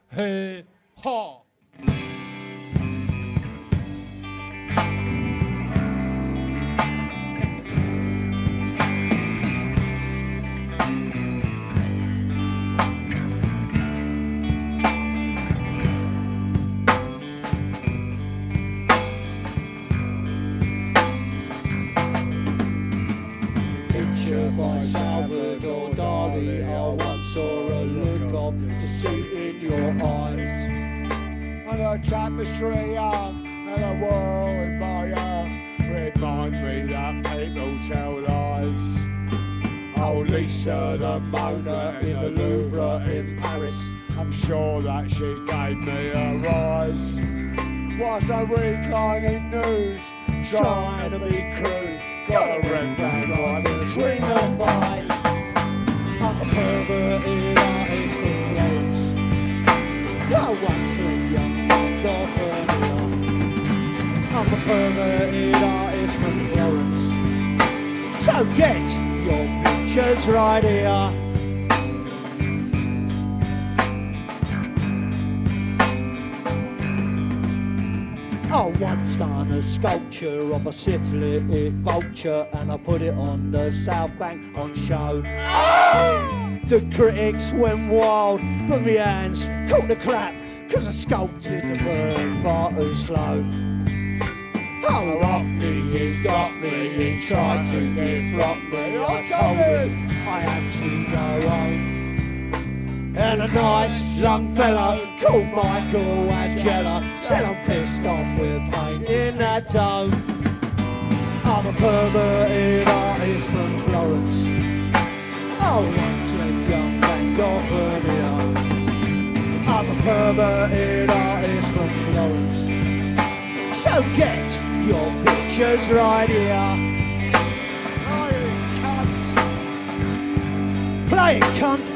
Hey, ha. By Salvador Dali, I once saw a look of deceit in your eyes, and a tapestry hung and a whirling fire remind me that people tell lies. Oh, Lisa the Mona in the Louvre in Paris, I'm sure that she gave me a rise. Whilst I reclining news, trying to be crude, got a Rembrandt right between the thighs. I'm a perverted artist from Florence. I once a young California. I'm a perverted artist from Florence. So get your pictures right here. I once done a sculpture of a syphilitic vulture, and I put it on the South Bank on show. The critics went wild, but my hands caught the clap, cause I sculpted the bird far too slow. Oh, rock me, he got me, he tried to defrock me. I told him I had to go home. And a nice young fella called Michael Angela said I'm pissed off with painting that dome. I'm a perverted artist from Florence. Oh, once a young Van Gogh. I'm a perverted artist from Florence. So get your pictures right here. Play it, cunt.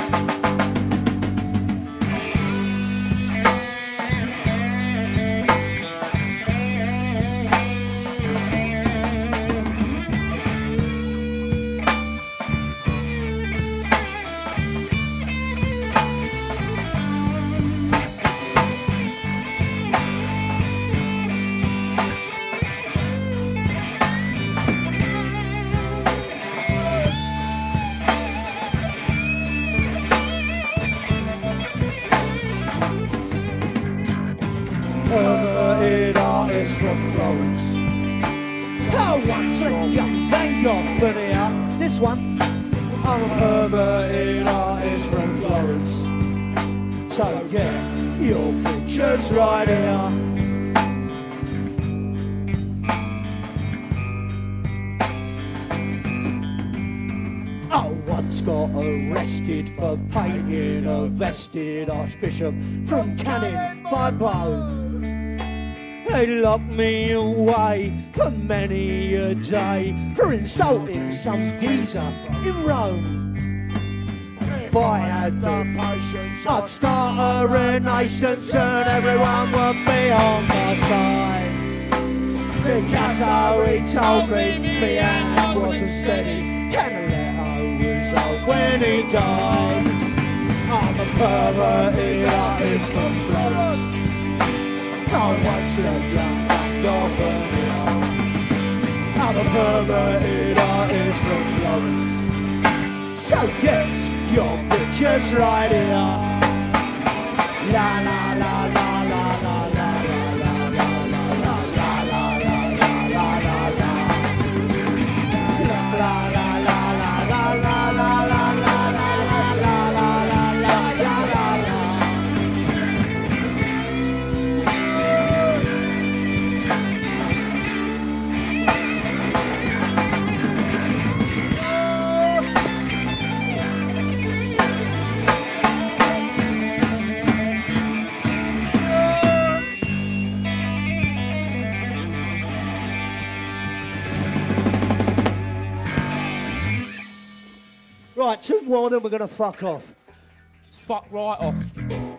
Perverted artist from Florence. Oh, once a young Van Gogh for the this one. I'm a perverted artist from Florence. So get your pictures right here. I once got arrested for painting a vested archbishop from Canning by Bow. They locked me away for many a day for insulting some geezer in Rome. If I had the patience, I'd start a renaissance and everyone would be on my side. Picasso, he told me my hand wasn't steady. Canaletto was old when he died. I'm a perverted artist from Florence. I once a young Van Gogh. I'm a perverted artist from Florence. So get your pictures right here. La la la la la la la la la la la la la la la Right, two more, then we're going to fuck off. Fuck right off.